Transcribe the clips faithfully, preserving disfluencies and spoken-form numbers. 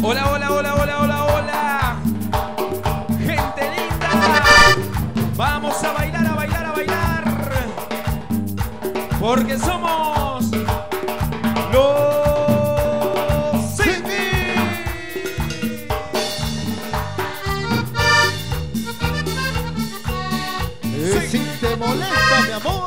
Hola, hola, hola, hola, hola, hola. Gente linda. Vamos a bailar, a bailar, a bailar. Porque somos los Cindy. Eh, si te molesta, mi amor.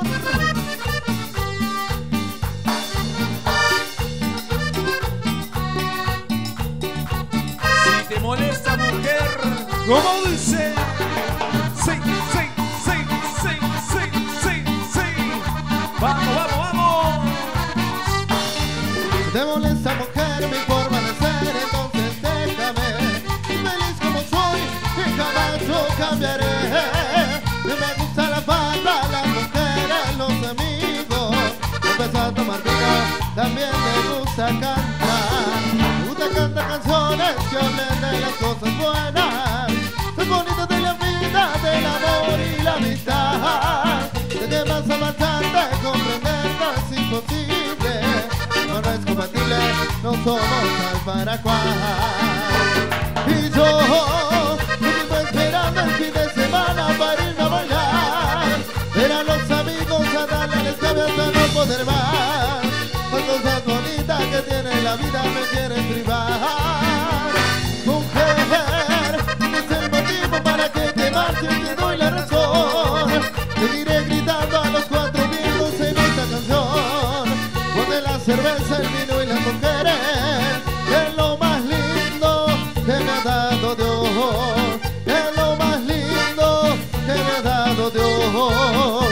Si te molesta, mujer, ¿cómo dice? Sí, sí, sí, sí, sí, sí, sí. Vamos, vamos, vamos. Si te molesta, mujer, mi forma de ser, entonces déjame. Feliz como soy, y jamás yo cambiaré. Me gusta la farra, las mujeres, los amigos. Empezó a tomar vino, también me gusta cantar. Me gusta cantar canciones que hablen de las cosas buenas. Son bonitas de la vida, del amor y la amistad. De que más avanzante, comprender no es imposible. No, no es compatible, no somos tal para cual. Y yo, yo vivo esperando el fin de semana para irme a bailar. Ver a los amigos a darle el escabio hasta no poder más. Las cosas bonitas que tiene la vida me quieren privar. Mujer, tienes el motivo para que te marches y te doy la razón. Seguiré gritando a los cuatro vientos en esta canción. Ponte la cerveza, el vino y las mujeres, que es lo más lindo que me ha dado Dios. Es lo más lindo que me ha dado Dios.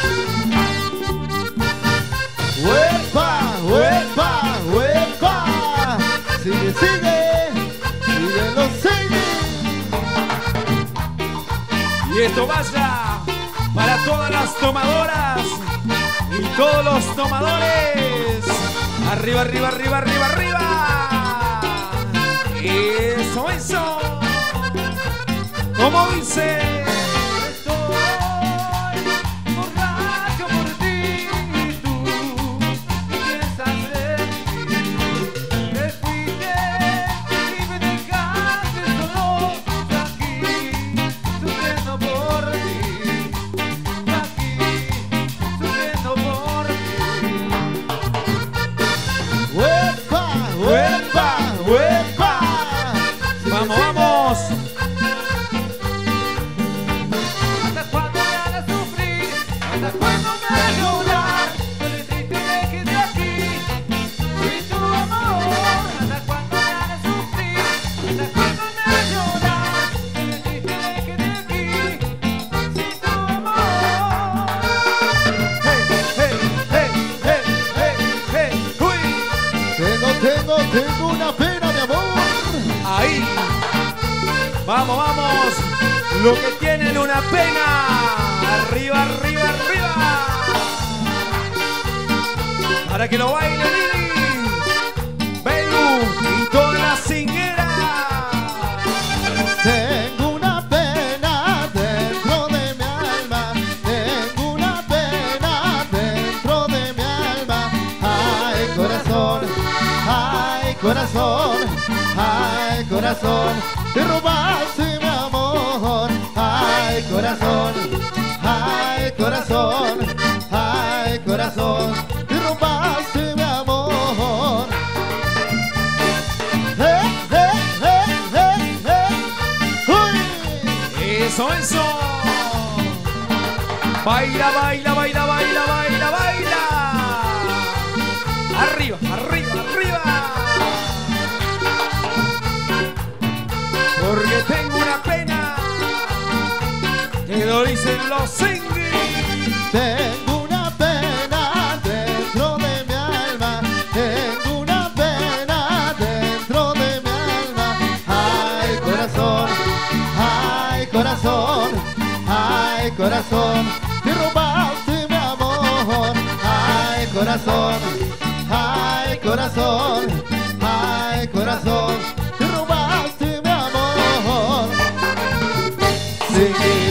¡Huepa! ¡Huepa! ¡Huepa! Sigue, sigue, sigue, lo sigue. Y esto vaya para todas las tomadoras y todos los tomadores. Arriba, arriba, arriba, arriba, arriba. Eso, eso. ¿Cómo dice? Estoy borracho por ti y tú ¿qué quieres hacer? Te fuiste y me dejaste solo aquí, sufriendo por ti, aquí, sufriendo por ti. ¡Huepa! ¡Huepa! ¡Huepa! Vamos, vamos. Hasta cuando me hagas sufrir, hasta cuando me hagas llorar, yo le triste me quedé aquí, sin tu amor. Hasta cuando me hagas sufrir, hasta cuando me hagas llorar, yo le triste me quedé aquí, sin tu amor. Hey, hey, hey, hey, hey, hey, uy. Tengo, tengo, tengo una pena, mi amor. Ahí. Vamos, vamos. Lo que tienen una pena. Arriba, arriba, arriba. Para que lo baile Lili, Belu y toda la cinguera. Tengo una pena dentro de mi alma. Tengo una pena dentro de mi alma. Ay, corazón, ay, corazón, ay, corazón, te robaste mi amor. Ay, corazón, ay, corazón, ay, corazón, te robaste mi amor. Eh, eh, eh, eh, eh. Uy. Eso, eso. Baila, baila, baila, baila, baila, baila. Arriba, arriba, arriba. Porque tengo una pena. Que lo dicen los Cindy. Tengo una pena dentro de mi alma. Tengo una pena dentro de mi alma. Ay, corazón, ay, corazón, ay, corazón, te robaste mi amor. Ay, corazón, ay, corazón, ay, corazón, te robaste mi amor. Sí.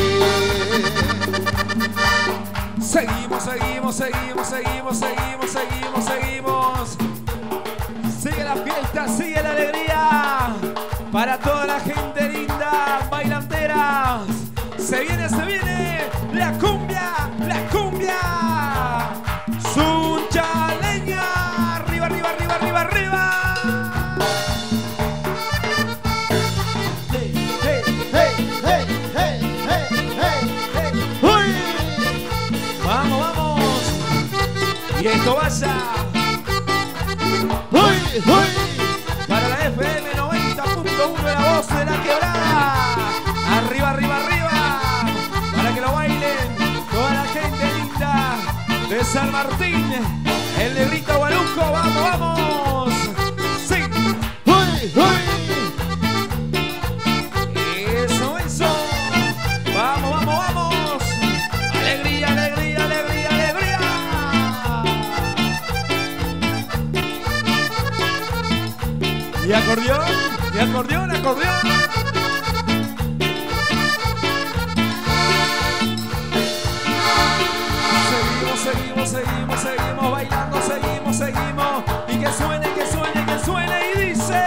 Seguimos, seguimos, seguimos, seguimos, seguimos, seguimos, seguimos. Sigue la fiesta, sigue la alegría. Para toda la gente linda, bailanteras. Se viene, se viene la cumbia, la cumbia. Sunchaleña. Arriba, arriba, arriba, arriba, arriba. Hey, hey, hey, hey, hey, hey, hey. ¡Uy! Vamos, vamos. Y esto vaya. ¡Uy, uy! Para la F M noventa punto uno de la voz de la quebrada. Arriba, arriba, arriba. Para que lo bailen toda la gente linda de San Martín. El negrito Gualuco. Vamos, vamos. Sí. ¡Uy, uy! Eso, eso. Vamos, vamos, vamos. Alegría, alegría, alegría, alegría. Y acordeón, y acordeón, acordeón. Seguimos, seguimos, seguimos, seguimos bailando, seguimos, seguimos. Y que suene, que suene, que suene y dice.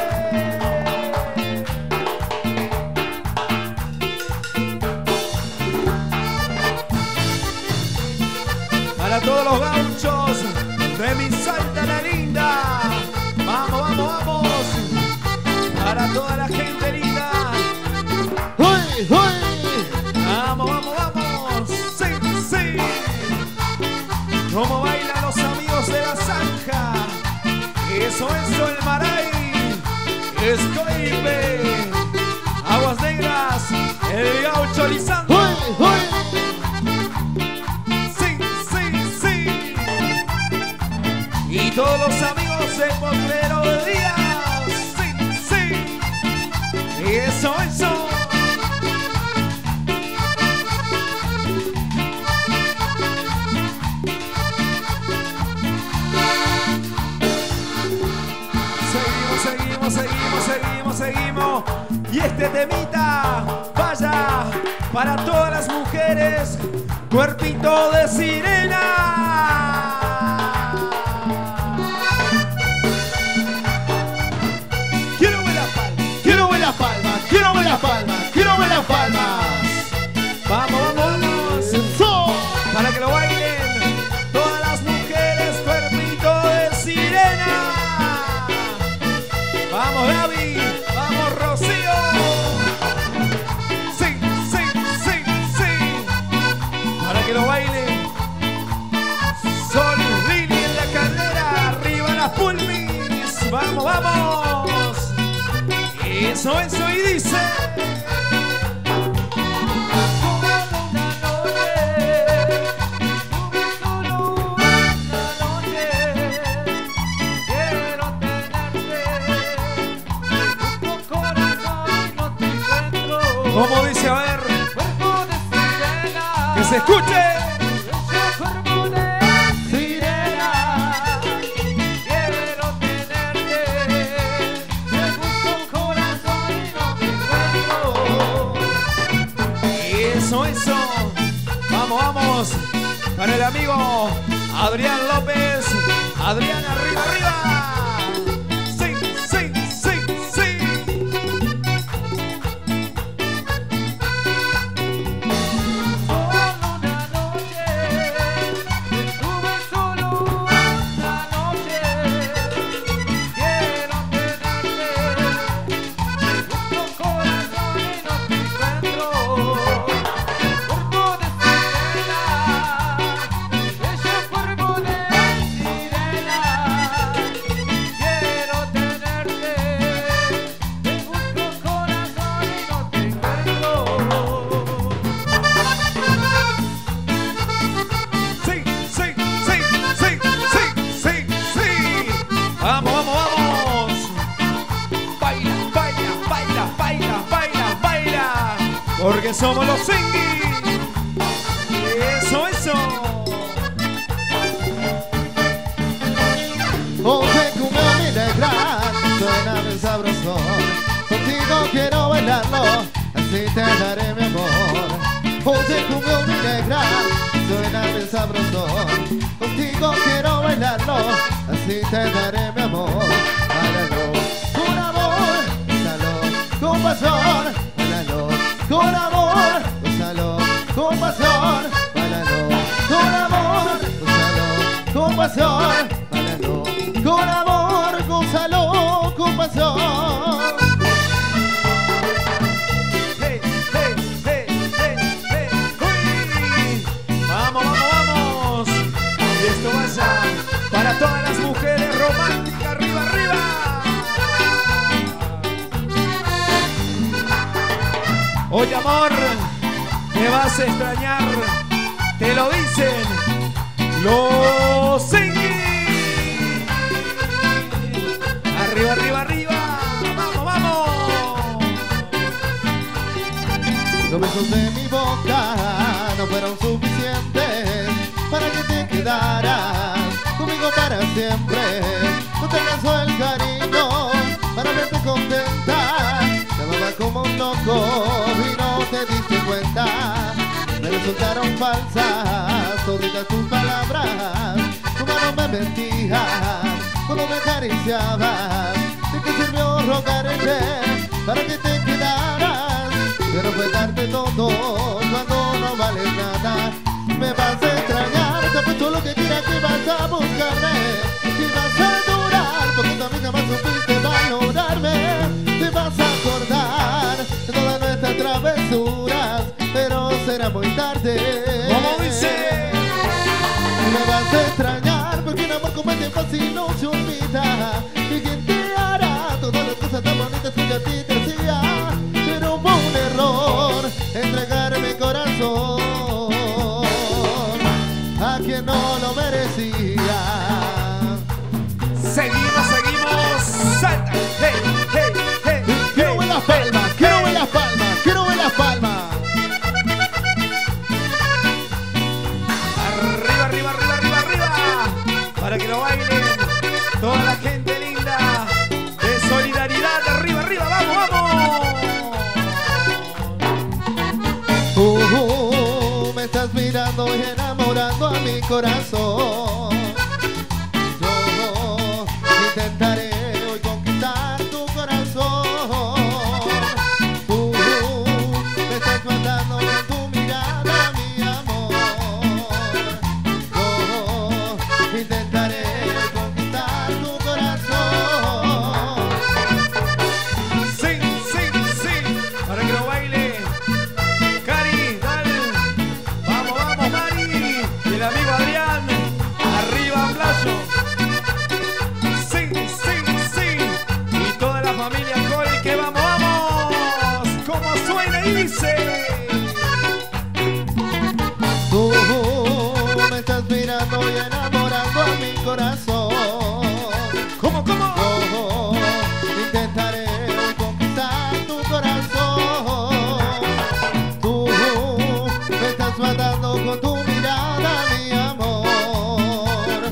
Para todos los gauchos de mi Salta la linda. Vamos, vamos, vamos. Para toda la gente linda. ¡Uy, uy! Vamos, vamos, vamos. Sí, sí. Como bailan los amigos de la zanja. Eso, eso, el Maray. Escoipe. Aguas Negras. El gaucho Lisandro. ¡Uy, uy! Sí, sí, sí. Y todos los amigos de Potrero de Díaz. Sí, sí. Y eso, eso. Seguimos, seguimos, seguimos, seguimos, seguimos. Y este temita, vaya, para todas las mujeres, cuerpito de sirena. Quiero ver las palmas, Quiero ver las palmas, quiero ver las palmas, quiero ver las palmas. vamos, vamos, vamos. ¡Eso! Para que lo bailen todas las mujeres, cuerpito de sirena. Vamos, Gaby, vamos, Rocío. Sí, sí, sí, sí. Para que lo bailen. Sol, Lili en la carrera, arriba las pulmis. Vamos, vamos. Eso, eso, y dice. ¿Cómo dice? A ver, que se escuche. Eso, eso. Vamos, vamos. Para el amigo Adrián López. Adrián, arriba, arriba. Sí, sí, sí, sí. Porque somos los Zingui. Eso, eso. Oye, cumbia mi negra, suena bien sabrosón. Contigo quiero bailarlo, así te daré mi amor. Oye, cumbia mi negra, suena bien sabrosón. Contigo quiero bailarlo, así te daré mi amor. Bailalo, por amor, salón. pasión, bailalo con amor, gózalo con pasión, bailalo con amor, gózalo con pasión, bailalo con amor, gózalo con pasión. Hey, hey, hey, hey, hey, uy. Vamos, vamos, vamos. Y esto vaya para todas las mujeres románticas. Arriba, arriba. Oye, amor, me vas a extrañar. Te lo dicen los Singing. Arriba, arriba, arriba. Vamos, vamos. Los besos de mi boca no fueron suficientes para que te quedaras conmigo para siempre. No te alcanzó el cariño para verte contenta. Te amaba como un loco y no te diste cuenta. Me resultaron falsas todas tus palabras. Tu mano me mentía cuando me acariciabas. ¿De qué sirvió rogarte para que te quedaras? Pero fue darte todo cuando no vales nada. Me vas a extrañar, te apuesto lo que quieras que vas a buscarme. Y vas a durar, porque también jamás supiste valorarme. Te vas a acordar de todas nuestras travesuras, pero será muy tarde. ¿Cómo dice? Me vas a extrañar, porque un amor como este fácil no se olvida. Y quien te hará todas las cosas tan bonitas que yo a ti te hacía. Pero fue un error entregar mi corazón a quien no lo merecía. Seguimos, seguimos. Salta. Hey, hey, hey, Quiero hey, ver las palmas, quiero ver las palmas, quiero ver las palmas. Arriba, arriba, arriba, arriba, arriba. Para que lo bailen toda la gente linda de solidaridad. Arriba, arriba, vamos, vamos. Uh, uh, me estás mirando y enamorando a mi corazón. Yo intentaré hoy conquistar tu corazón. Uh, uh, me estás matando con tu mirada, mi amor. Yo intentaré hoy conquistar tu corazón. Sí, sí, sí. Para que lo baile. Cari, dale. Vamos, vamos, Mari. Y el amigo Adrián. Arriba, Blayo. Sí, sí, sí. Y toda la familia Col, que vamos, vamos. Como suena y dice. Tú me estás mirando y enamorando a mi corazón. ¿Cómo, cómo? Yo intentaré hoy conquistar tu corazón. Tú me estás matando con tu mirada, mi amor.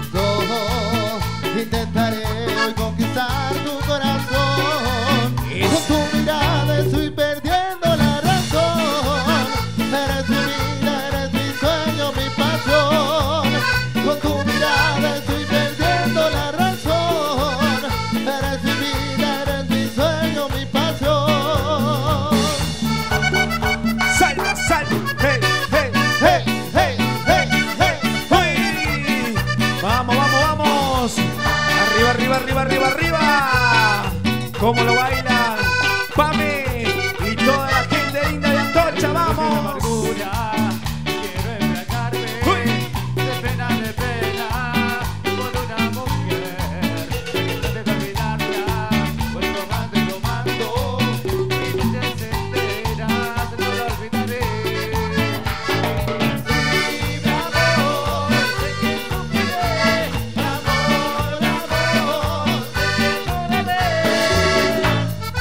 Yo intentaré hoy conquistar tu corazón. Con tu mirada estoy perdiendo la razón. Eres mi vida, eres mi sueño, mi pasión. Con tu mirada estoy perdiendo la razón. Eres mi vida, eres mi sueño, mi pasión. Salta, salta. Hey, hey, Hey, hey, hey, hey. hey. Vamos, vamos, vamos. Arriba, arriba, arriba, arriba, arriba. ¿Cómo lo bailan? Pame y toda la gente linda de Atocha, vamos. Amargura, quiero embriagarme de pena, de pena con una mujer que no debe olvidarla, pues tomando y tomando y noches enteras no la olvidaré. Sí, mi amor, sé que sufriré, amor, amor, sé que lloraré.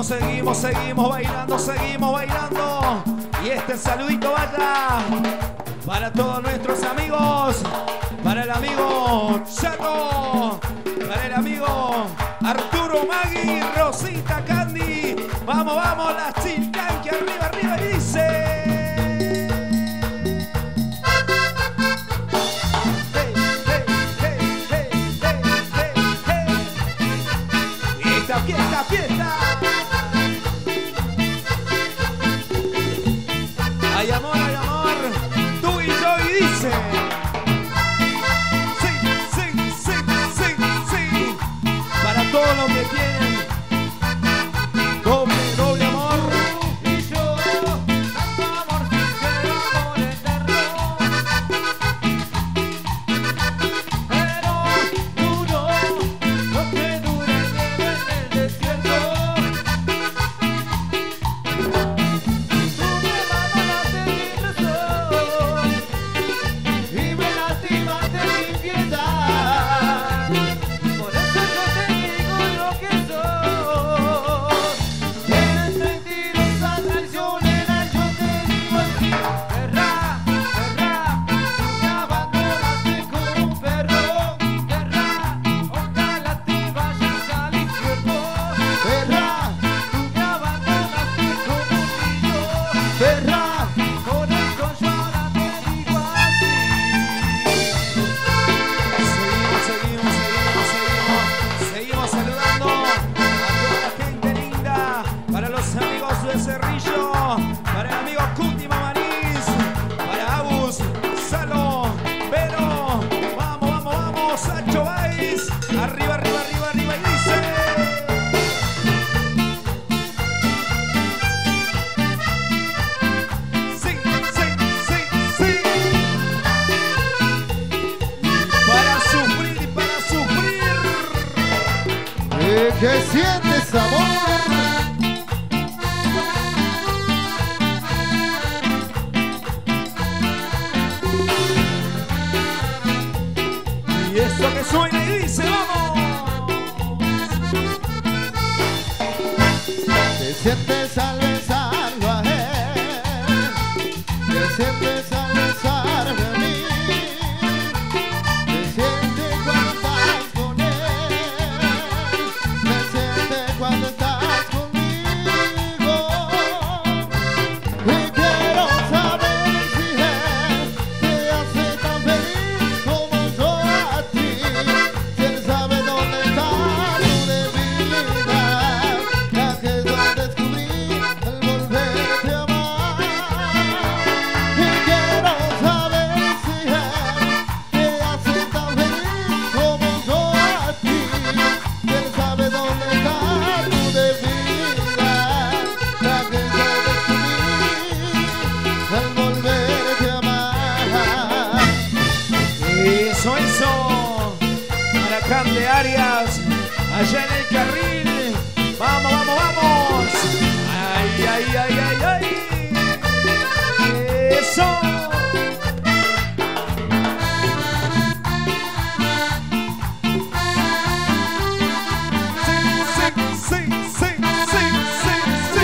seguimos, seguimos bailando, seguimos bailando. Y este saludito vaya para todos nuestros amigos, para el amigo Chato, para el amigo Arturo, Magui, Rosita, Candy. Vamos, vamos, las Chilcanqui, arriba, arriba, y dice... Fiesta, fiesta. Hay amor, hay amor. Tú y yo, y dice. Sí, sí, sí, sí, sí. Para todos los que tienen doble, doble amor. Y yo, tanto amor sincero, amor eterno. Pero duro, lo que dure nieve en el desierto. Tú me abandonaste sin razón y me lastimaste sin piedad. Por eso yo te digo lo que soy. Tienes mentirosa, traicionera, yo te digo así. Perra, perra, tú me abandonaste como un perro. Perra, ojalá te vayas al infierno. Perra, tú me abandonaste como un niño. Perra, con esto yo ahora te digo así. Seguimos, seguimos, seguimos, seguimos. Seguimos saludando a toda la gente linda. Para los amigos de Cerrillo, para el amigo Cuti Mamarís, para Agus, Salo, Vero. Vamos, vamos, vamos, Sacho Baiz. Arriba, arriba, arriba, arriba, y dice. Sí, sí, sí, sí. Para sufrir y para sufrir. ¿Y qué sientes, amor? Y esto que suena y dice, vamos. ¿Qué sientes al besarlo a él? ¿Qué sientes al besarme a mí? ¿Qué sientes cuando estás con él? ¿Qué sientes cuando estás conmigo? Y quiero saber si él te hace tan feliz como yo a ti. Si él sabe dónde está tu debilidad, la que yo descubrí al volverte a amar. Y quiero saber si él te hace tan feliz como yo a ti. Si él sabe dónde está tu debilidad, la que yo descubrí al volverte a amar. Eso, eso. Para Cande Arias, allá en el carril. Vamos, vamos, vamos. Ay, ay, ay, ay, ay. Eso. Sí, sí, sí, sí, sí, sí, sí.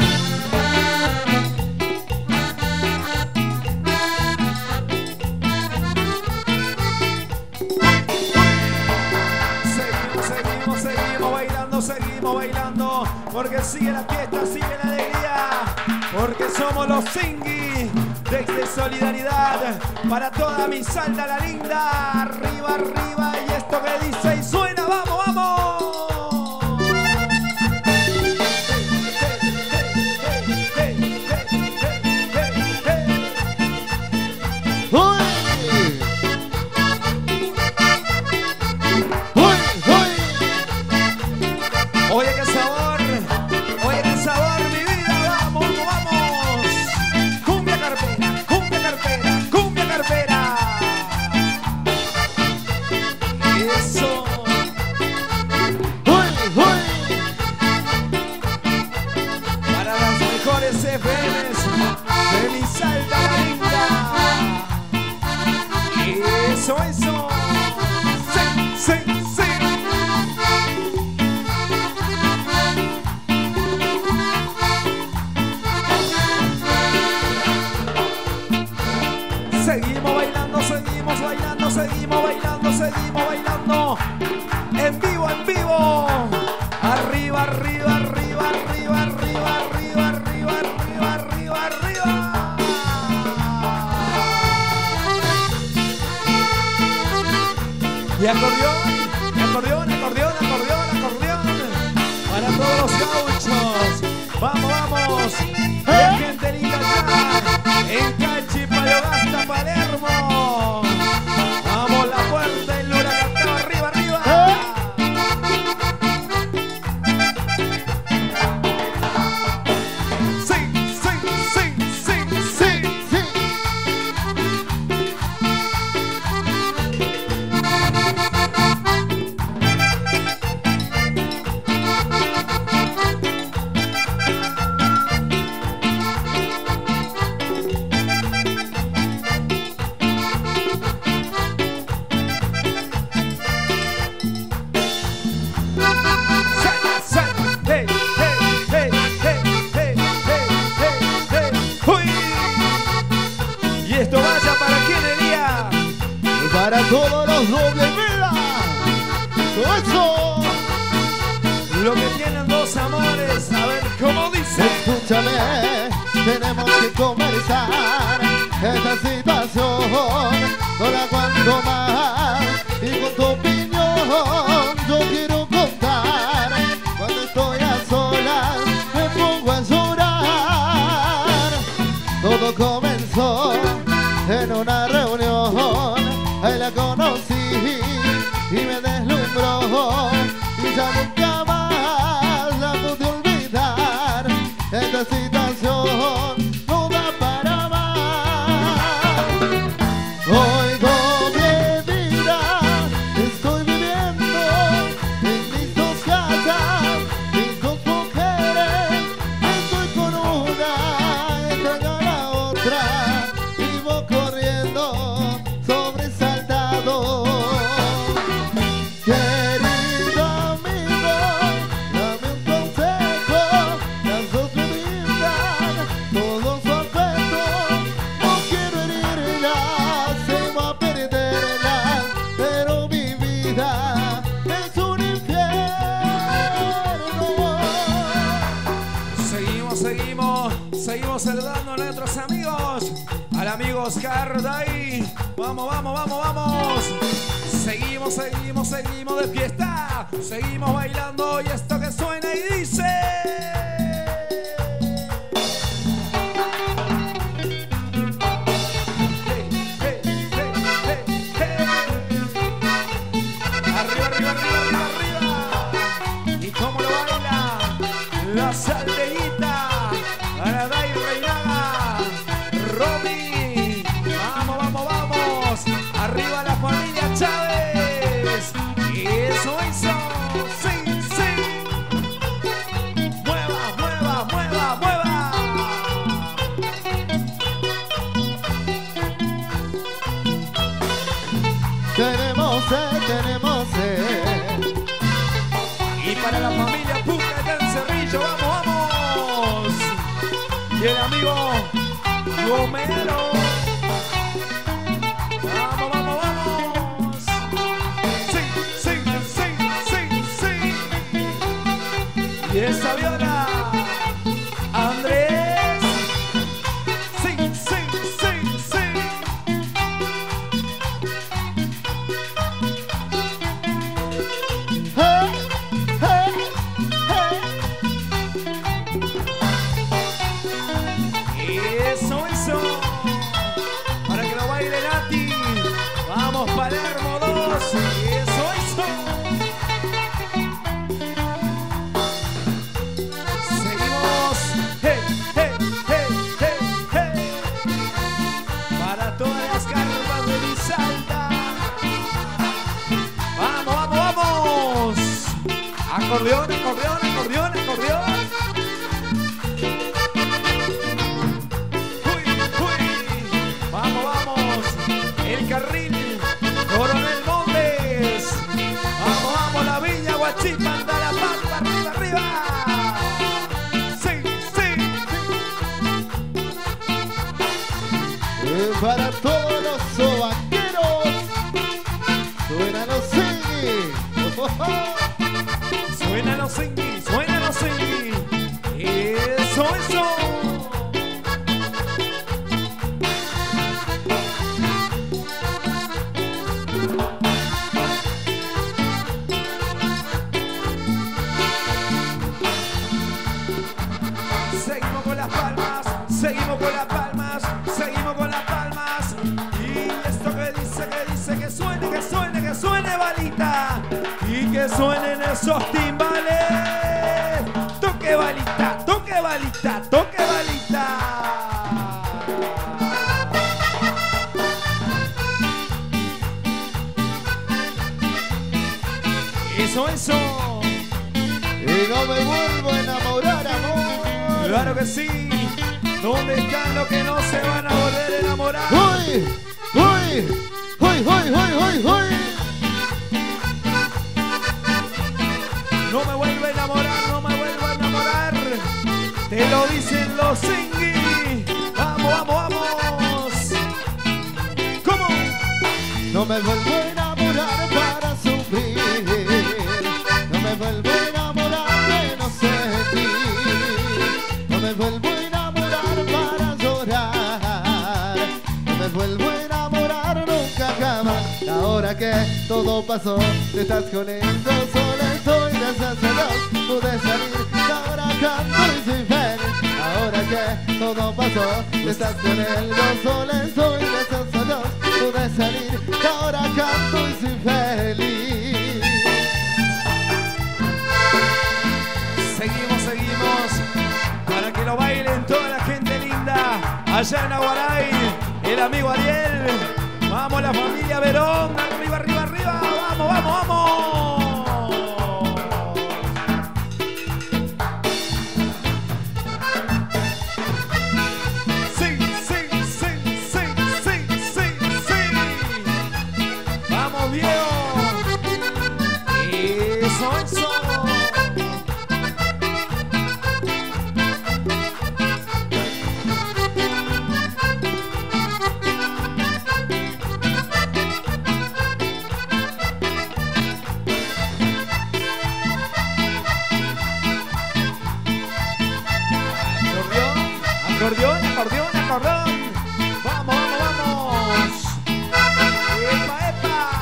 Seguimos, seguimos, seguimos bailando, seguimos bailando, porque sigue la fiesta, sigue la alegría, porque somos los Zingui desde Solidaridad, para toda mi Salta la linda, arriba, arriba, y esto que dice y suena, vamos, vamos. ¡Uy! ¡Uy! ¡Uy! Oye, qué sabor, oye, qué sabor, mi vida, vamos, vamos. Cumbia carpera, cumbia carpera, cumbia carpera. Eso. ¡Uy! ¡Uy! Para las mejores F Ms de mi Salta la linda. Eso, eso. Sí, sí, sí. acordeón, y acordeón, acordeón, acordeón, acordeón. Para todos los gauchos. Vamos, vamos. La gente linda allá en Cachi, Payogasta, Palermo. Vamos, la puerta del huracán, arriba, arriba. Sí, sí, sí, sí, sí, sí. Para todos los doble vida. Eso. Lo que tienen dos amores, a ver cómo dice. Escúchame, tenemos que conversar esta situación. No la aguanto más y con tu opinión yo quiero contar. Cuando estoy a solas me pongo a llorar. Todo comenzó en una reunión. Ahí la conocí y me deslumbró y ya nunca más la pude olvidar. Esta situación no da para más. Oigo mi vida, estoy viviendo en mis dos casas, mis dos mujeres. Estoy con una, extraño a la otra, vivo corriendo sobresaltado. Querido amigo, dame un consejo. Las dos me brindan todo su afecto. No quiero herirlas, se va a perderlas, pero mi vida es un infierno. Seguimos, seguimos, seguimos saludando a nuestros amigos. Al amigo Oscar Day. Vamos, vamos, vamos, vamos. Seguimos, seguimos, seguimos de fiesta. Seguimos bailando y esto que suena y dice. Hey, hey, hey, hey, hey. Arriba, arriba, arriba, arriba, arriba. ¿Y cómo lo baila? La salteñita. Para Day Reinaga. Romy. Vamos, vamos, vamos. Arriba la familia Chávez. Y eso hizo. Sí, sí. Mueva, mueva, mueva, mueva. Tenemos sed, tenemos sed. Y para la familia Puca acá en Cerrillo, vamos, vamos. Y el amigo Gomero. Vamos, vamos, vamos. Sí, sí, sí, sí, sí. Y esa viola, Andrés. Sí, sí, sí, sí. Hey, hey, hey. Eso, eso. Para que lo baile Nati. Vamos, Palermo dos. Eso, eso. Seguimos. Hey, hey, hey, hey, hey. Para todas las carpas de Lizalda. Vamos, vamos, vamos. Acordeón, acordeón, acordeón, acordeón. Uy, uy. Vamos, vamos. El carril. Coronel Montes. Vamos, vamos. La Villa Guachipa. Anda la palma. Arriba, arriba. Sí, sí. Eh, Para todos los sobaqueros, suenan los cingui. Oh, oh, oh. Suena los cingui, suena los cingui. Eso, eso. las palmas, seguimos con las palmas, seguimos con las palmas. Y esto que dice, que dice, que suene, que suene, que suene balita. Y que suenen esos timbales. Toque balita, toque balita, toque balita. Eso, eso. Y no me vuelvo a enamorar, amor. Claro que sí. ¿Dónde están los que no se van a volver a enamorar? ¡Uy! ¡Uy! ¡Uy, uy, uy, uy, uy! No me vuelvo a enamorar, no me vuelvo a enamorar. Te lo dicen los Zingui. Vamos, vamos, vamos. ¿Cómo? No me vuelvo a enamorar para sufrir. No me vuelvo a enamorar de no sentir. No me vuelvo a enamorar para llorar. No me vuelvo a enamorar nunca jamás. Ahora que todo pasó, te estás con él, yo sola estoy, gracias a Dios pude salir. Ahora canto y soy feliz. Ahora que todo pasó, te estás con él, yo sola estoy, gracias a Dios pude salir. Ahora canto y soy feliz. Seguimos, seguimos. Para que lo bailen toda la gente linda. Allá en Aguaray, el amigo Ariel. Vamos la familia Verón. Arriba, arriba, arriba. Vamos, vamos, vamos. Sí, sí, sí, sí, sí, sí, sí. Vamos, Diego. Eso, eso. Acordeón, acordeón, acordeón. Vamos, vamos, vamos. Epa, epa.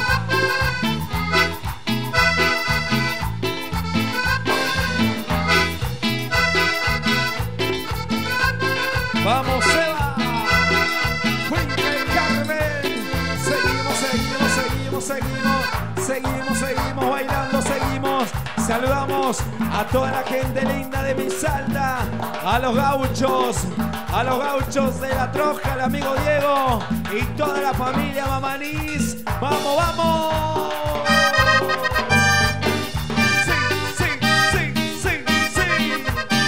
Vamos, Eva. Fuente del Carmen. Seguimos, seguimos, seguimos, seguimos. Seguimos, seguimos bailando, seguimos. Saludamos a toda la gente linda de mi Salta, a los gauchos, a los gauchos de la Troja, al amigo Diego y toda la familia Mamanís. ¡Vamos, vamos! Sí, sí, sí, sí, sí.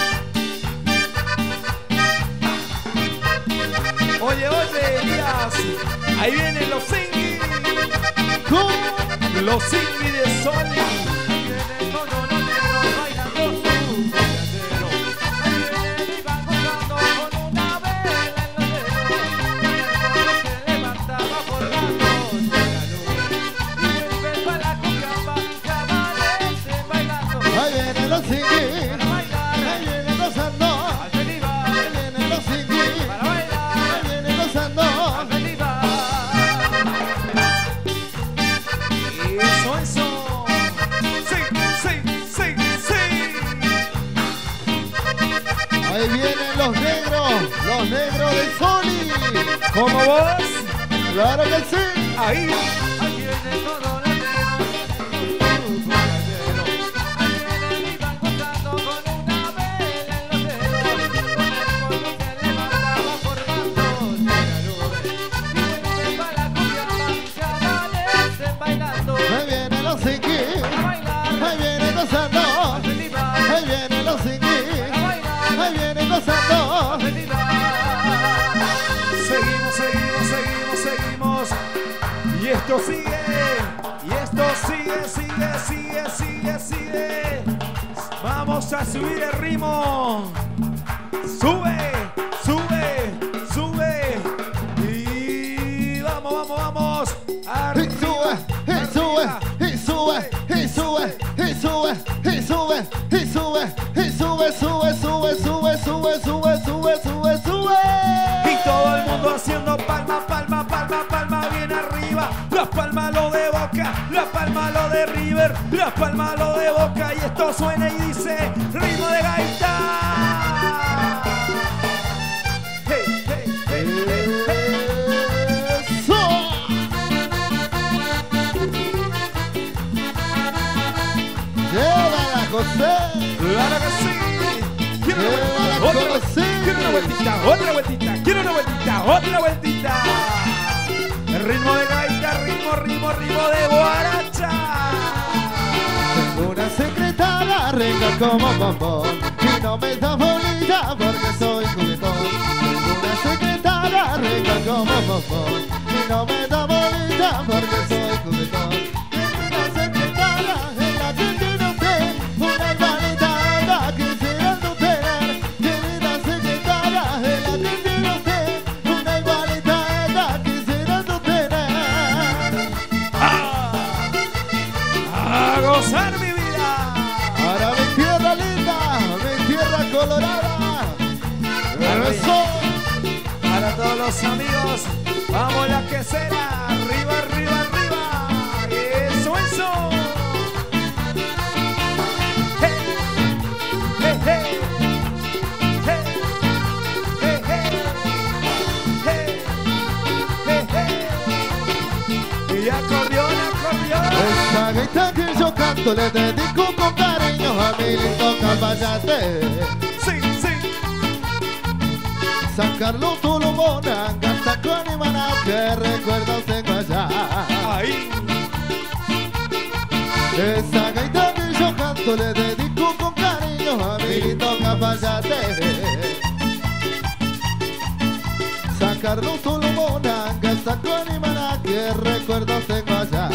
Oye, oye, Elías, ahí vienen los Zingui. ¿Cómo? Los Zingui de Soli. Ahí vienen los negros, los negros de Soli. ¿Cómo vos? Claro que sí. Ahí. Ahí viene todo lo negro, ahí vienen y van contando con una vela en los dedos, con el polvo se levantaba formando la nube, y vuelven para la cumbia, se amanecen bailando. Ahí vienen los Zingui, ahí vienen gozando, ahí vienen los Zingui, ahí vienen gozando. Seguimos, seguimos, seguimos, seguimos. Y esto sigue, y esto sigue, sigue, sigue, sigue, sigue. Vamos a subir el ritmo. Sube, sube, sube. Y vamos, vamos, vamos. Y sube, y sube, y sube, y sube, y sube, y sube, y sube, y sube, sube, sube, sube, sube, sube, sube, sube, sube. Y todo el mundo haciendo palma, palma, palma, palma, bien arriba. Las palmas lo de Boca, las palmas lo de River, las palmas lo de Boca. Y esto suena y dice ritmo de gaita. otra solo vueltita, sí. quiero una vueltita, otra vueltita, quiero una vueltita, otra vueltita. El ritmo de gaita, ritmo, ritmo, ritmo de guaracha. Tengo una secretaria rica como bombón y no me da bolita porque soy juguetón. Tengo una secretaria rica como bombón y no me da bolita porque soy juguetón. Tengo una secretaria en la que tiene usted una hermanita que quisiera no tener. Querida secretaria en la que tiene usted una hermanita que quisiera no tener. A gozar mi vida. Para mi tierra linda, mi tierra colorada, eso. Para todos los amigos, vamos la quesera, arriba, arriba, arriba. Eso, eso. Hey, hey, hey. Hey, hey, hey. Hey, hey, hey. Y acordeón, acordeón. Esta gaita que yo canto le dedico con cariño a mi lindo caballate. Sí, sí. San Carlos, Tulumona, Gastacuán y Maná, que recuerdos tengo allá. Ahí. Esta gaita que yo canto le dedico con cariño a mi lindo caballate. San Carlos, Tulumona, Gastacuán y Maná, que recuerdos tengo allá.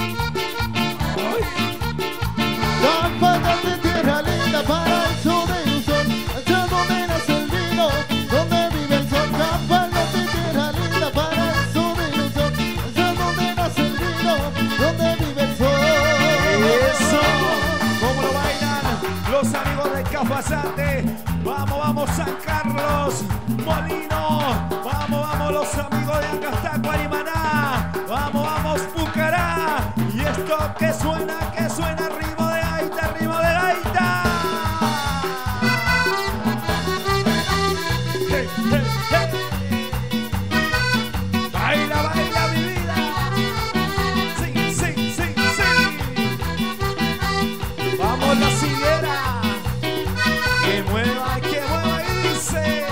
Campañas de tierra linda para el sur de ilusión, allá donde nace el vino, donde vive el sol. Campañas de tierra linda para el sur de ilusión, allá donde nace el vino, donde vive el sol. Eso, como lo bailan los amigos de Cafayate. Vamos, vamos San Carlos, Molino. Vamos, vamos los amigos de Angastacuán y Maná. Vamos, vamos Pucará. Y esto que suena, que suena, ritmo de gaita, ritmo de gaita. Hey, hey, hey. Baila, baila mi vida. Sí, sí, sí, sí. Vamos la siguiera. Que mueva, que mueva y dice.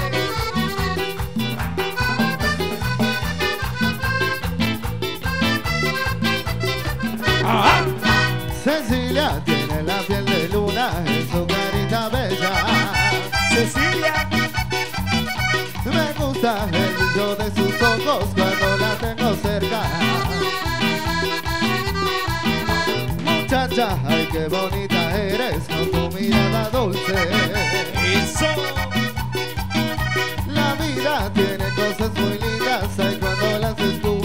¡Ah! Cecilia tiene la piel de luna en su carita bella. Cecilia, Me gusta el brillo de sus ojos cuando la tengo cerca. Muchacha, ay qué bonita eres con tu mirada dulce. eso. La vida tiene cosas muy lindas, ay cuando las descubre.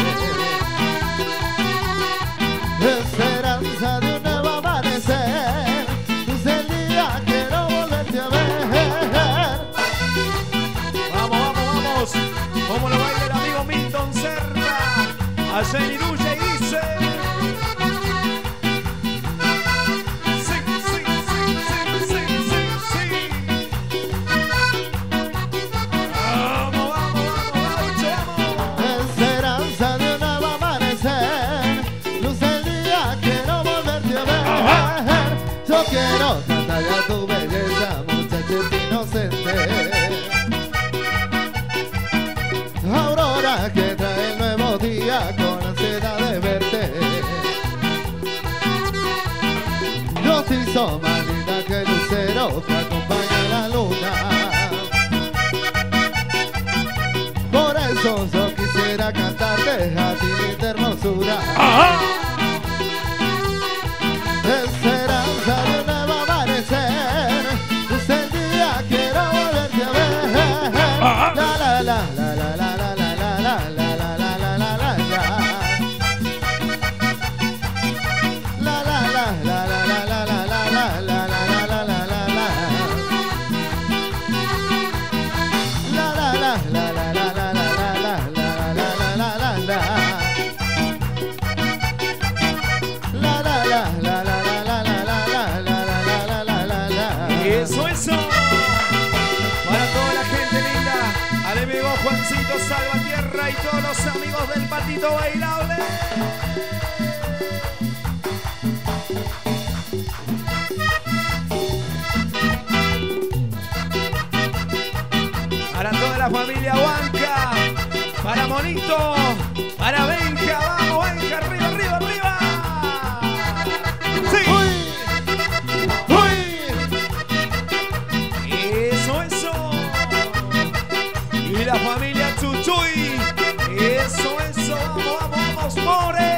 Esperanza de un nuevo amanecer, luz del día quiero volverte a ver. Vamos, vamos, vamos. Como lo baila el amigo Milton Serra. Allá en Iruya y dice. Sí, sí, sí, sí, sí, sí, sí. Vamos, vamos, vamos, gaucho, vamos. Esperanza de un nuevo amanecer, luz del día quiero volverte a ver. Yo quiero cantar a tu belleza, muchachita inocente. Aurora que trae el nuevo día con ansiedad de verte. Nos hizo más linda que el lucero que acompaña a la luna. Por eso yo quisiera cantarte a ti linda hermosura. Esperanza de un nuevo amanecer, luz del día quiero volverte a ver. La la la la la la la la la la la la la la la la. La la la la la la la la la la la la la la la la. La la la la la la la la la la la la la la la. La la la la la la la la la la la la la la. Eso, eso. Para toda la gente linda, al amigo Juancito Salvatierra y todos los amigos del Patito Bailable. la familia Huanca, para Monito, para Benja, vamos Benja, arriba, arriba, arriba. Sí. Uy, uy. Eso, eso. Y la familia Chuchuy. Eso, eso. Vamos, vamos, vamos, more.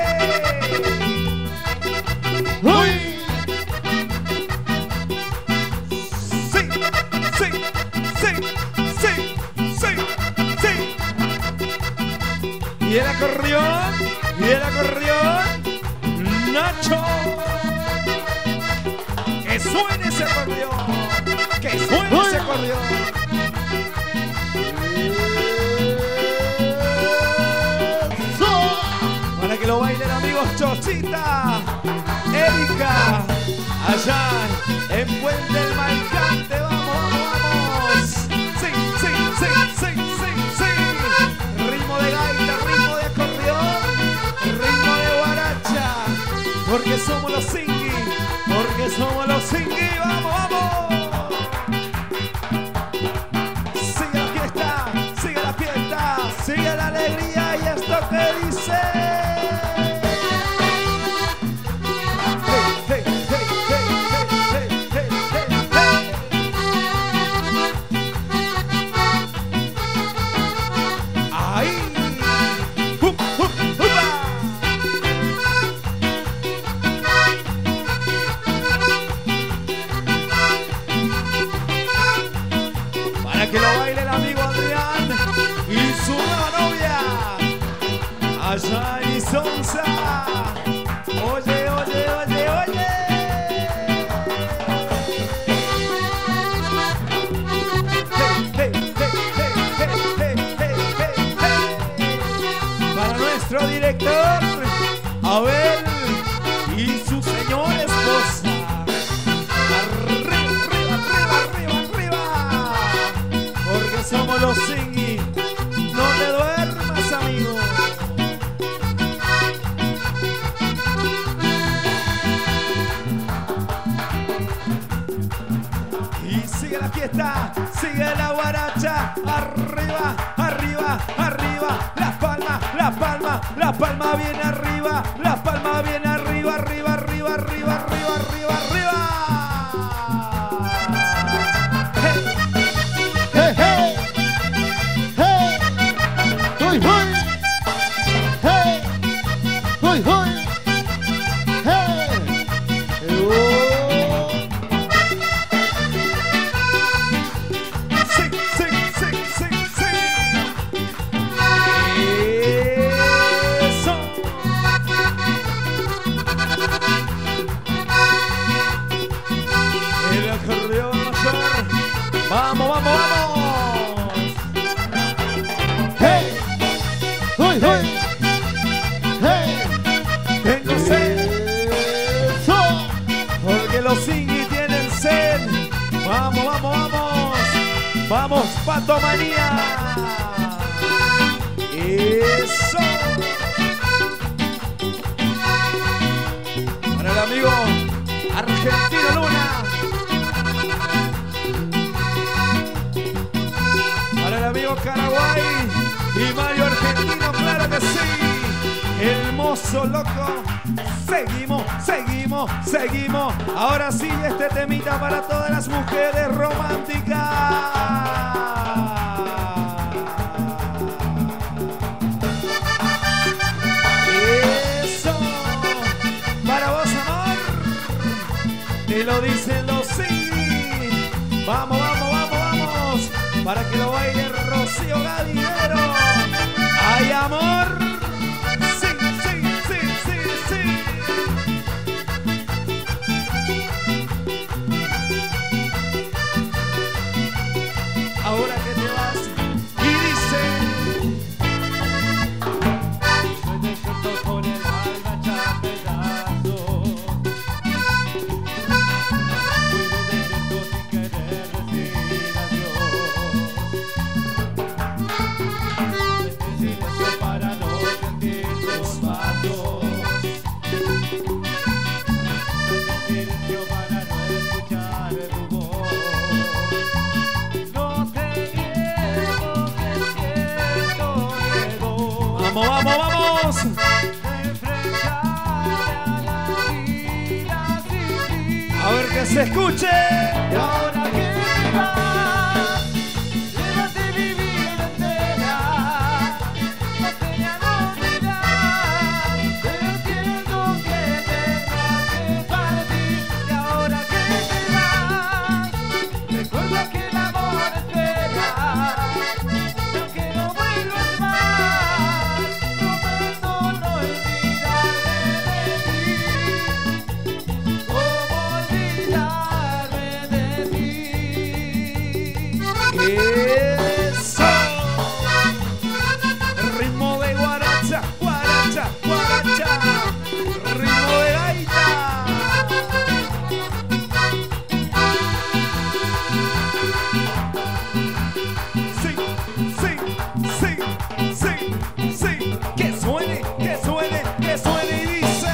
Uy. Sí, sí, sí, sí, sí, sí. Y el acordeón, y el acordeón, Nacho. Que suene ese acordeón, que suene ese acordeón. Eso. Para que lo bailen amigos Chochita, Erika, allá en Puente del Maicante, vamos, vamos, vamos. Sí, sí, sí, sí, sí, sí. Ritmo de gaita, ritmo de acordeón, ritmo de guaracha, porque somos los Singui, porque somos los Singui, vamos, vamos. Sigue la fiesta, sigue la fiesta, sigue la alegría y esto que dice. Hey, hey, hey, hey, hey, hey, hey, hey. Ahí. Hup, hup, hupa. Para que lo baile el amigo Adrián y su nueva novia allá en Isonza. Oye, oye, oye, oye. Hey, hey, hey, hey, hey, hey, hey, hey, hey. Para nuestro director Abel y su señora esposa. Arriba, arriba, arriba, arriba, arriba. Porque somos los Singui. No te duermas, amigo. Y sigue la fiesta, sigue la guaracha. Arriba, arriba, arriba. Las palmas, las palmas, las palmas bien arriba. Las palmas bien arriba, arriba, arriba, arriba, arriba, arriba, arriba. Hey. Hey, hey. Hey. Uy, uy. Hey. Uy, uy. Hey. Oh. Sí, sí, sí, sí, sí. Eso. El acordeón mayor. Vamos, vamos, vamos. Hey. Uy, uy. Hey. Tengo sed, Eso. porque los Singui tienen sed. Vamos, vamos, vamos. Vamos, Pato Manía. Eso. Para el amigo Argentino Luna. Para el amigo Caraguay y Mario Argentino, claro que sí. El mozo loco. Seguimos, seguimos, seguimos. Ahora sí, este temita para todas las mujeres románticas. Eso. Para vos, amor. Te lo dicen los Singui. Vamos, vamos, vamos, vamos. Para que lo baile Rocío Gadinero. ¡Ay, amor! Sí, sí, sí, sí, sí. Ahora que te vas y dice. Soy despierto con el alma hecha pedazos. Fui de despierto sin querer decir adiós. En silencio para no se escuche. Y ahora que te vas, llévate mi vida entera. No tenía no olvidar, pero entiendo que tengas que partir. Y ahora que te vas, recuerda que el amor espera. Y aunque no vuelvas más, prometo no olvidarme de ti. ¿Cómo olvidarme de ti? Eso. Ritmo de guaracha, guaracha, guaracha. Ritmo de gaita. Sí, sí, sí, sí, sí. Que suene, que suene, que suene y dice.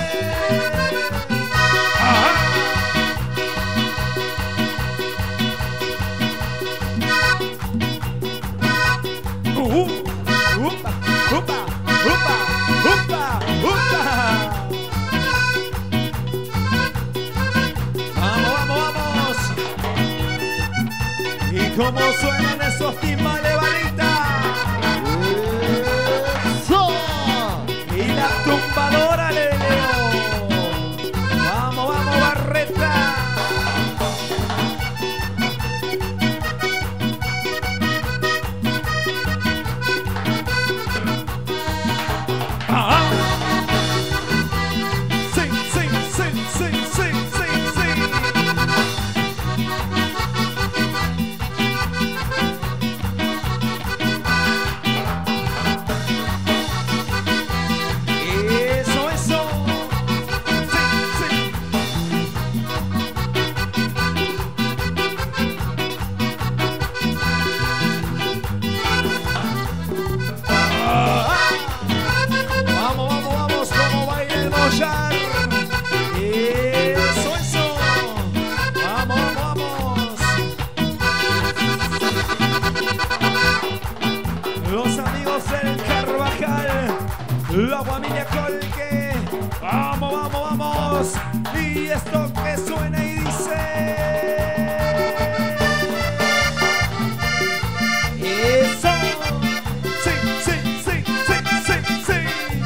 Ajá. Uh, upa, upa, upa, upa, upa. Vamos, vamos, vamos. Y cómo suenan esos timbales, varita. ¡Eso! Y la tumbadora, Leleo. Vamos, vamos, Barreta. Ajá. Sí, sí, sí, sí, sí, sí, sí. Eso, eso. Sí, sí. Ah. Vamos, vamos, vamos, como baila el Moyar. Eso, eso. Vamos, vamos, vamos. Los amigos del Carvajal, la familia Colque. Vamos, vamos, vamos. Y esto que suena y dice. Eso. Sí, sí, sí, sí, sí, sí.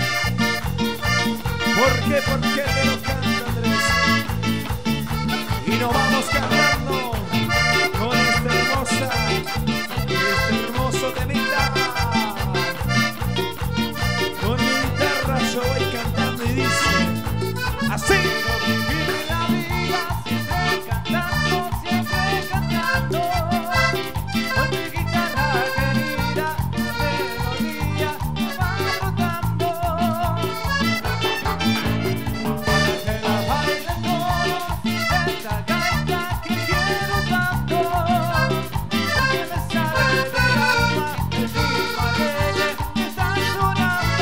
¿Por qué? Porque te lo canta Andrés. Y nos vamos cantando con esta hermosa, este hermoso temita. Con mi guitarra yo voy cantando y dice así. Vivir la vida siempre cantando, siempre cantando. Con mi guitarra querida, la melodía me va brotando. Para que la bailen todos, esta gaita que quiero tanto. Porque me sale del alma el ritmo alegre que está sonando.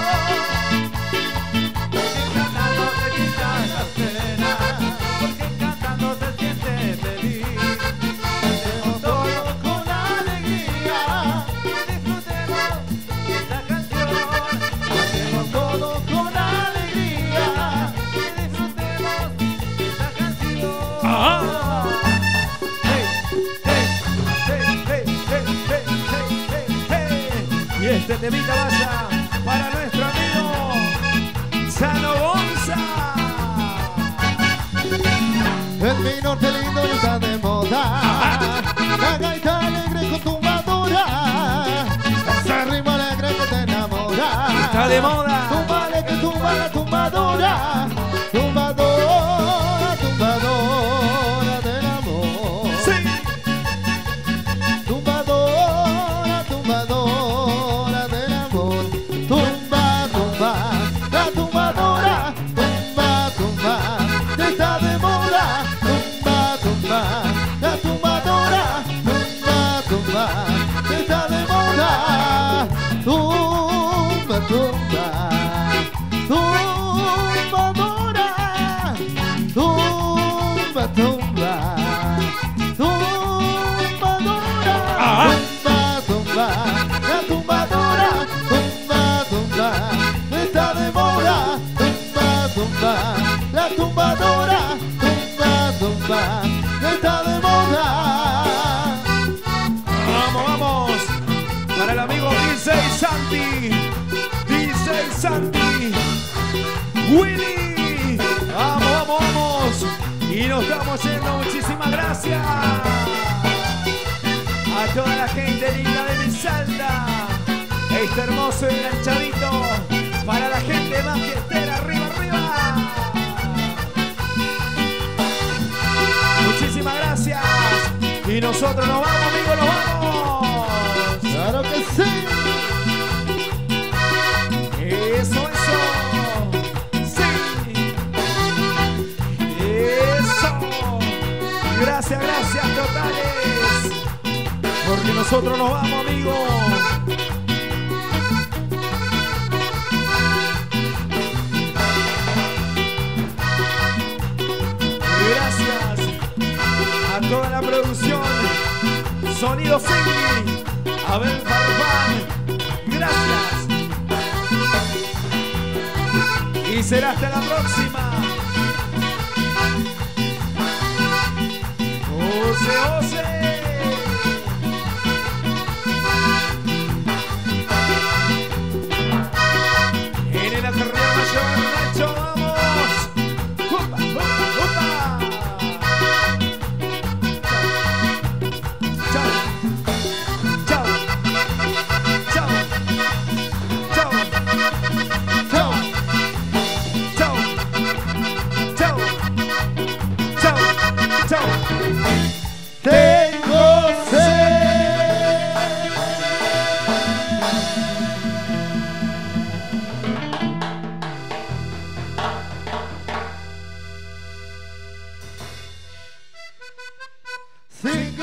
Porque cantando se quitan las penas, porque cantando se siente feliz. Hacemos todo con alegría y disfrutemos esta canción. Hacemos todo con alegría y disfrutemos esta canción. Ajá. Hey, hey, hey, hey, hey, hey, hey, hey, hey. Y este temita vaya para nuestro amigo Chano Gonza. En mi norte lindo y está de moda. La gaita alegre con tumbadora. Ese ritmo alegre que te enamora. Está de moda. Tumbale que tumba la tumbadora. Tumbadora, tumbadora del amor. Sí. Tumbadora, tumbadora del amor. Tumba, tumba, la tumbadora. Tumba, tumba, que está de moda. Tumba, tumba, la tumbadora. Tumba, tumba, que está de moda. Tumba, tumba, tumbadora. Tumba, tumba, tumbadora. Ajá. Tumba, tumba, la tumbadora. Tumba, tumba, está de moda. Tumba, tumba, la tumbadora. Tumba, tumba. nos estamos yendo. Muchísimas gracias a toda la gente linda de mi Salta. Este hermoso enganchadito para la gente más fiestera. Arriba, arriba. Muchísimas gracias. Y nosotros nos vamos, amigos, nos vamos. Claro que sí. Eso, eso. Sí. Eso. Gracias, gracias totales. Porque nosotros nos vamos, amigos. Gracias a toda la producción. Sonido Cindy. Abel Farfán. Gracias. Y será hasta la próxima. Ose, ose. En el acarreo mayor, Nacho, vamos. ¡Upa, upa, upa! Chao. Chao. Chao. Chao. Chao. Chao. Chao. Chao. Chao. Tengo sed. Cinco